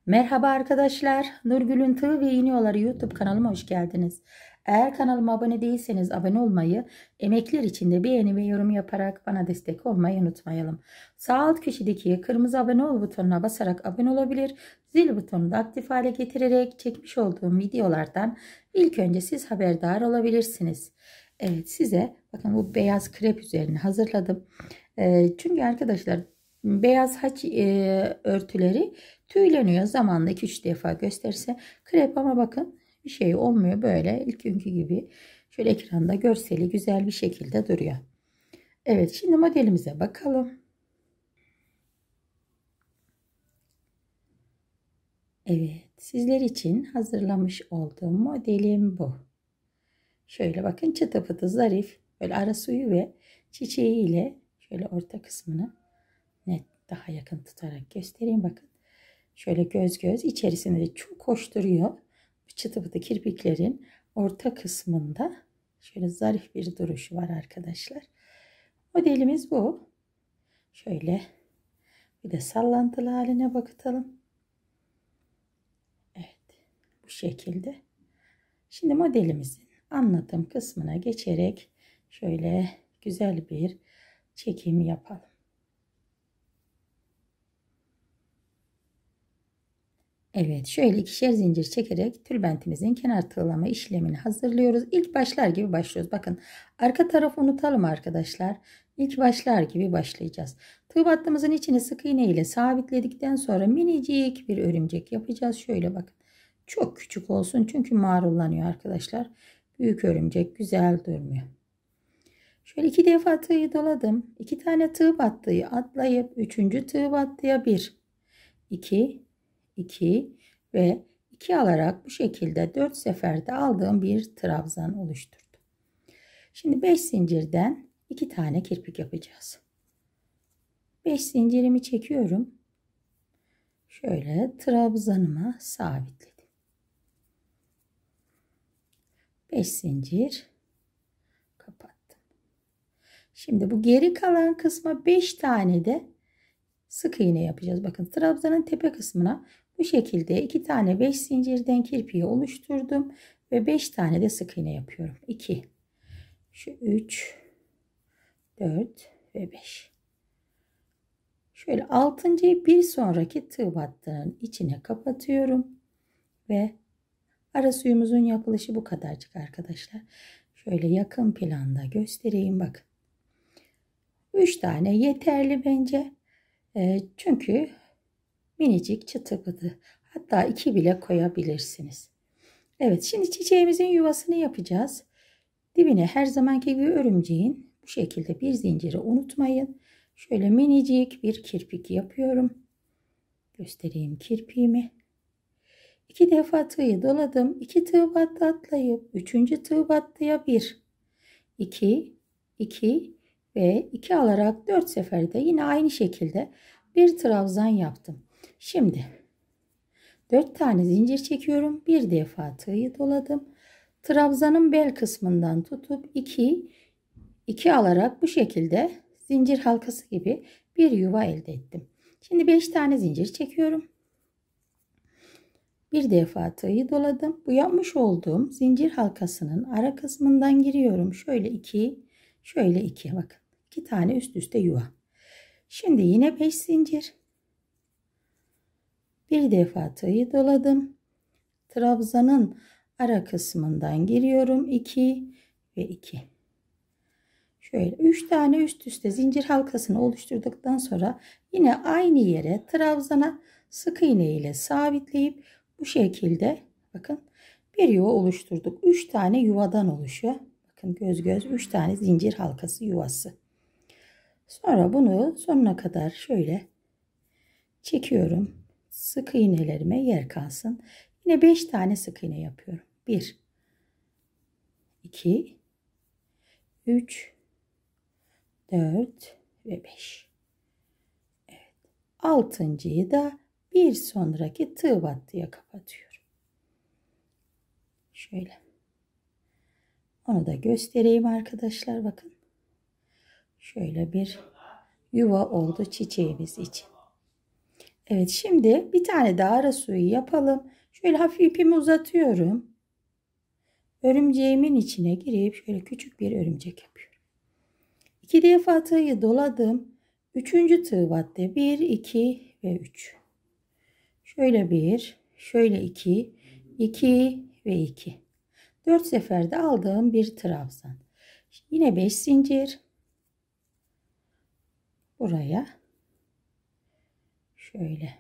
Merhaba arkadaşlar. Nurgül'ün Tığ ve İğne Yolları YouTube kanalıma hoş geldiniz. Eğer kanalıma abone değilseniz abone olmayı, emekler için de beğeni ve yorum yaparak bana destek olmayı unutmayalım. Sağ alt köşedeki kırmızı abone ol butonuna basarak abone olabilir. Zil butonunu da aktif hale getirerek çekmiş olduğum videolardan ilk önce siz haberdar olabilirsiniz. Evet, size bakın bu beyaz krep üzerine hazırladım. Çünkü arkadaşlar beyaz haç örtüleri tüyleniyor. Zamanla 2-3 defa gösterse krep, ama bakın bir şey olmuyor, böyle ilk günkü gibi. Şöyle ekranda görseli güzel bir şekilde duruyor. Evet, şimdi modelimize bakalım. Evet, sizler için hazırlamış olduğum modelim bu. Şöyle bakın, çıtı pıtı zarif, böyle ara suyu ve çiçeği ile şöyle orta kısmını net daha yakın tutarak göstereyim. Bakın şöyle göz göz, içerisinde de çok hoş duruyor. Bu çıtı pıtı kirpiklerin orta kısmında şöyle zarif bir duruşu var arkadaşlar. Modelimiz bu. Şöyle bir de sallantılı haline bakalım. Evet, bu şekilde. Şimdi modelimizin anlatım kısmına geçerek şöyle güzel bir çekim yapalım. Evet, şöyle ikişer zincir çekerek tülbentimizin kenar tığlama işlemini hazırlıyoruz. İlk başlar gibi başlıyoruz. Bakın, arka tarafı unutalım arkadaşlar. İlk başlar gibi başlayacağız. Tığ battığımızın içine sık iğne ile sabitledikten sonra minicik bir örümcek yapacağız. Şöyle bakın. Çok küçük olsun çünkü marullanıyor arkadaşlar. Büyük örümcek güzel durmuyor. Şöyle 2 defa tığı doladım. 2 tane tığ battığı atlayıp 3. tığ battıya 1, 2, 2 ve 2 alarak bu şekilde 4 seferde aldığım bir trabzan oluşturdum. Şimdi 5 zincirden 2 tane kirpik yapacağız. 5 zincirimi çekiyorum. Şöyle trabzanıma sabitledim. 5 zincir kapattım. Şimdi bu geri kalan kısma 5 tane de sık iğne yapacağız. Bakın, trabzanın tepe kısmına bu şekilde 2 tane 5 zincirden kirpiği oluşturdum ve 5 tane de sık iğne yapıyorum. 2, şu 3, 4 ve 5. Şöyle 6.'yı bir sonraki tığ battığının içine kapatıyorum ve ara suyumuzun yapılışı bu kadarcık arkadaşlar. Şöyle yakın planda göstereyim, bakın. 3 tane yeterli bence. Çünkü minicik, çıtı pıtı, hatta 2 bile koyabilirsiniz. Evet, şimdi çiçeğimizin yuvasını yapacağız. Dibine her zamanki gibi örümceğin bu şekilde bir zinciri unutmayın. Şöyle minicik bir kirpik yapıyorum. Göstereyim kirpiğimi. 2 defa tığı doladım. 2 tığ battı atlayıp 3. tığ battıya 1, 2, 2 ve 2 alarak 4 seferde yine aynı şekilde bir trabzan yaptım. Şimdi 4 tane zincir çekiyorum. Bir defa tığı doladım. Trabzanın bel kısmından tutup 2 alarak bu şekilde zincir halkası gibi bir yuva elde ettim. Şimdi 5 tane zincir çekiyorum. Bir defa tığı doladım. Bu yapmış olduğum zincir halkasının ara kısmından giriyorum. Şöyle 2, şöyle 2. Bakın, 2 tane üst üste yuva. Şimdi yine 5 zincir. Bir defa tığı doladım. Trabzanın ara kısmından giriyorum. 2 ve 2. Şöyle 3 tane üst üste zincir halkasını oluşturduktan sonra yine aynı yere trabzana sık iğne ile sabitleyip bu şekilde bakın bir yuva oluşturduk. 3 tane yuvadan oluşuyor. Bakın, göz göz 3 tane zincir halkası yuvası. Sonra bunu sonuna kadar şöyle çekiyorum. Sık iğnelerime yer kalsın. Yine 5 tane sık iğne yapıyorum. 1, 2, 3, 4 ve 5. Evet. 6.'yı da bir sonraki tığ battıya kapatıyorum. Şöyle. Onu da göstereyim arkadaşlar, bakın. Şöyle bir yuva oldu çiçeğimiz için. Evet, şimdi bir tane daha ara suyu yapalım. Şöyle hafif ipimi uzatıyorum. Örümceğimin içine girip şöyle küçük bir örümcek yapıyorum. 2 defa tığı doladım. 3. tığ battı. 1, 2 ve 3. Şöyle 1, şöyle 2, 2 ve 2. 4 seferde aldığım bir trabzan. Yine 5 zincir. Buraya şöyle.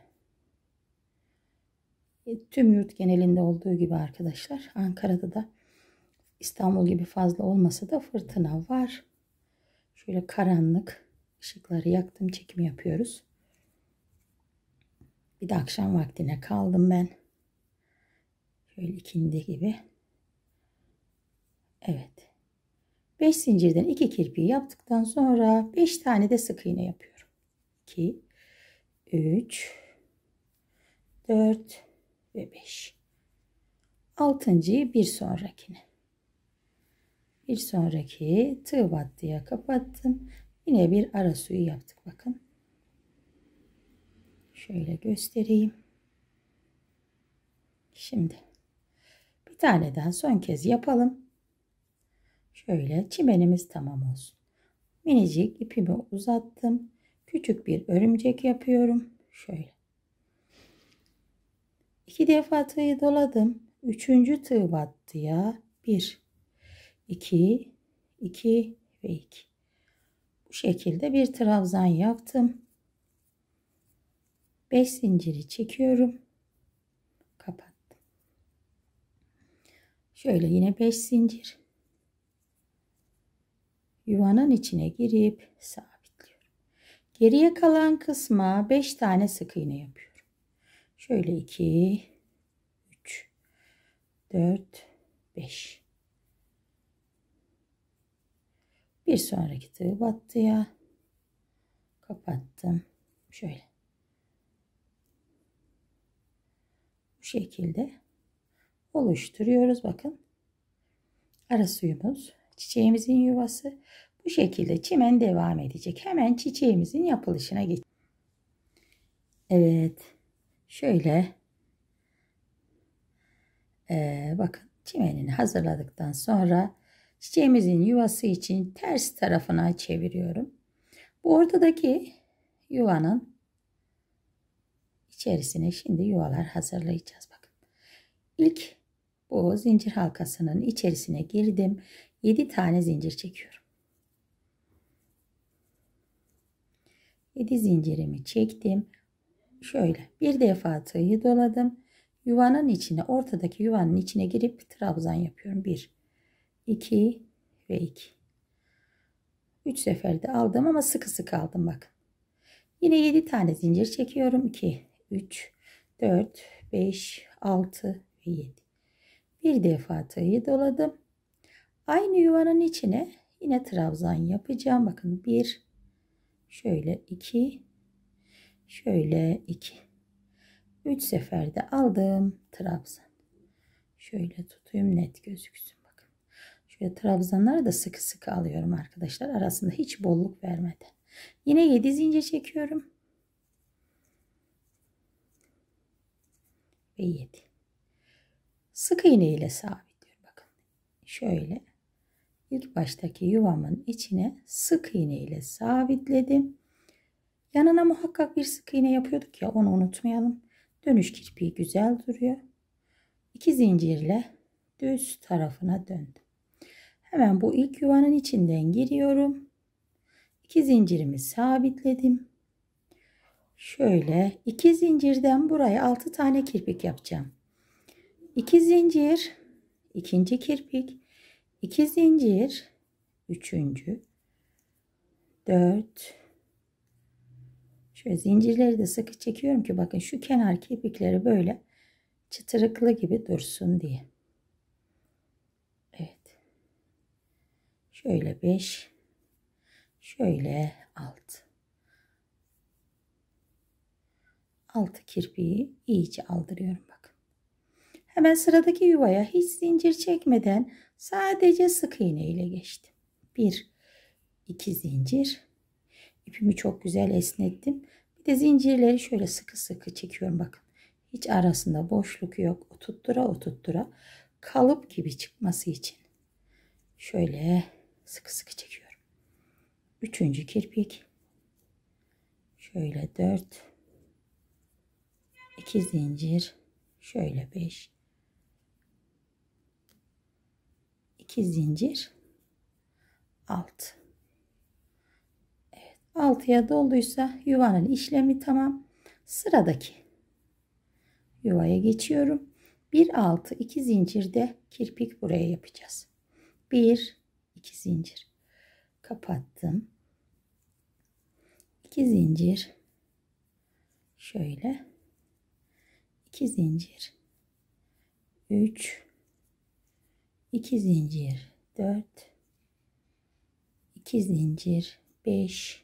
Tüm yurt genelinde olduğu gibi arkadaşlar. Ankara'da da İstanbul gibi fazla olmasa da fırtına var. Şöyle karanlık, ışıkları yaktım, çekim yapıyoruz. Bir de akşam vaktine kaldım ben. Şöyle ikindi gibi. Evet. 5 zincirden 2 kirpiği yaptıktan sonra 5 tane de sık iğne yapıyorum. 2, 3, 4 ve 5. 6.'yı bir sonrakine. Bir sonraki tığ battıya kapattım. Yine bir ara suyu yaptık bakın. Şöyle göstereyim. Şimdi bir tane daha son kez yapalım. Şöyle çimenimiz tamam olsun. Minicik ipimi uzattım. Küçük bir örümcek yapıyorum. Şöyle. 2 defa tığı doladım. 3. tığ battıya 1, 2, 2 ve 2. Bu şekilde bir trabzan yaptım. 5 zinciri çekiyorum. Kapattım. Şöyle yine 5 zincir. Yuvanın içine girip sabitliyorum. Geriye kalan kısma 5 tane sık iğne yapıyorum. Şöyle 2, 3, 4, 5. Bir sonraki tığ battıya kapattım. Şöyle. Bu şekilde oluşturuyoruz. Bakın. Ara suyumuz, çiçeğimizin yuvası. Bu şekilde çimen devam edecek. Hemen çiçeğimizin yapılışına geç. Evet. Şöyle. Bakın çimenini hazırladıktan sonra çiçeğimizin yuvası için ters tarafına çeviriyorum. Bu ortadaki yuvanın içerisine şimdi yuvalar hazırlayacağız. Bakın. İlk bu zincir halkasının içerisine girdim. 7 tane zincir çekiyorum. 7 zincirimi çektim. Şöyle bir defa tığı doladım. Yuvanın içine, ortadaki yuvanın içine girip trabzan yapıyorum. 1, 2 ve 2. 3 seferde aldım ama sıkı sıkı aldım bakın. Yine 7 tane zincir çekiyorum. 2, 3, 4, 5, 6 ve 7. Bir defa tığı doladım. Aynı yuvanın içine yine trabzan yapacağım. Bakın 1, şöyle 2, şöyle 2. 3 seferde aldım trabzan. Şöyle tutayım net gözüksün bakın. Şöyle trabzanları da sıkı sıkı alıyorum arkadaşlar. Arasında hiç bolluk vermeden. Yine 7 zincir çekiyorum. Ve 7. Sık iğne ile sabitliyorum bakın. Şöyle ilk baştaki yuvamın içine sık iğne ile sabitledim. Yanına muhakkak bir sık iğne yapıyorduk ya, onu unutmayalım. Dönüş kirpiği güzel duruyor. 2 zincirle düz tarafına döndüm. Hemen bu ilk yuvanın içinden giriyorum. 2 zincirimi sabitledim. Şöyle 2 zincirden buraya 6 tane kirpik yapacağım. 2 zincir, ikinci kirpik, 2 zincir, üçüncü, 4. Şöyle zincirleri de sıkı çekiyorum ki bakın şu kenar kirpikleri böyle çıtırıklı gibi dursun diye. Evet. Şöyle 5, şöyle 6. 6 kirpiği iyice aldırıyorum bakın. Hemen sıradaki yuvaya hiç zincir çekmeden sadece sık iğne ile geçtim. 1, 2 zincir. İpimi çok güzel esnettim. Bir Bir de zincirleri şöyle sıkı sıkı çekiyorum bakın. Hiç arasında boşluk yok. Oturttura oturttura kalıp gibi çıkması için. Şöyle sıkı sıkı çekiyorum. Üçüncü kirpik. Şöyle 4. 2 zincir. Şöyle 5. 2 zincir. 6. Evet, 6'ya dolduysa yuvanın işlemi tamam. Sıradaki yuvaya geçiyorum. 1 6 2 zincirde kirpik buraya yapacağız. 1 2 zincir kapattım. 2 zincir şöyle 2 zincir 3 2 zincir 4 2 zincir 5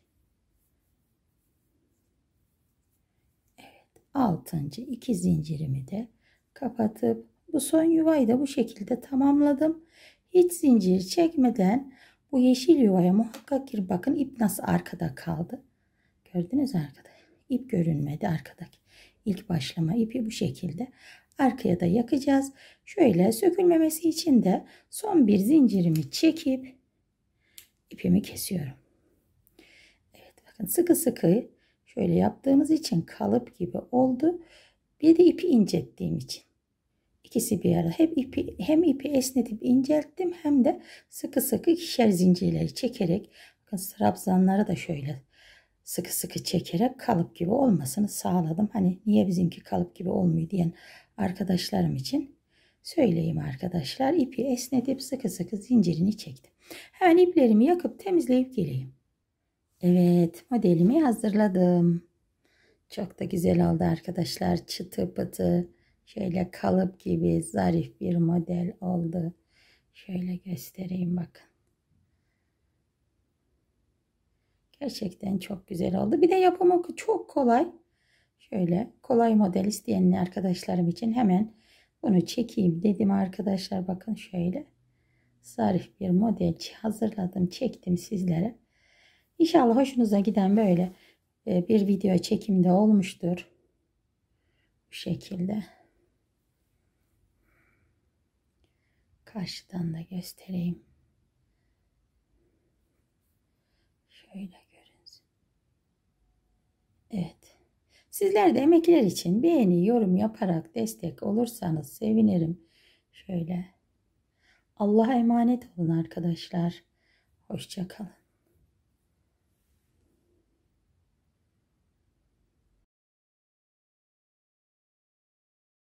altıncı 2 zincirimi de kapatıp bu son yuvayı da bu şekilde tamamladım. Hiç zincir çekmeden bu yeşil yuvaya muhakkak gir. Bakın ip nasıl arkada kaldı. Gördünüz mü arkada? İp görünmedi arkadaki. İlk başlama ipi bu şekilde. Arkaya da yakacağız. Şöyle sökülmemesi için de son bir zincirimi çekip ipimi kesiyorum. Evet bakın sıkı sıkı şöyle yaptığımız için kalıp gibi oldu. Bir de ipi incettiğim için. İkisi bir arada. Hem ipi esnetip incelttim hem de sıkı sıkı ikişer zincirleri çekerek bakın trabzanları da şöyle sıkı sıkı çekerek kalıp gibi olmasını sağladım. Hani niye bizimki kalıp gibi olmuyor diyen arkadaşlarım için söyleyeyim arkadaşlar. İpi esnetip sıkı sıkı zincirini çektim. Hemen iplerimi yakıp temizleyip geleyim. Evet, modelimi hazırladım. Çok da güzel oldu arkadaşlar. Çıtı pıtı şöyle kalıp gibi zarif bir model oldu. Şöyle göstereyim bakın. Gerçekten çok güzel oldu. Bir de yapımı çok kolay. Şöyle kolay model isteyen arkadaşlarım için hemen bunu çekeyim dedim arkadaşlar. Bakın şöyle zarif bir model hazırladım, çektim sizlere. İnşallah hoşunuza giden böyle bir video çekimde olmuştur. Bu şekilde. Karşıdan da göstereyim. Şöyle görünsün. Evet. Sizler de emekler için beğeni, yorum yaparak destek olursanız sevinirim. Şöyle. Allah'a emanet olun arkadaşlar. Hoşça kalın.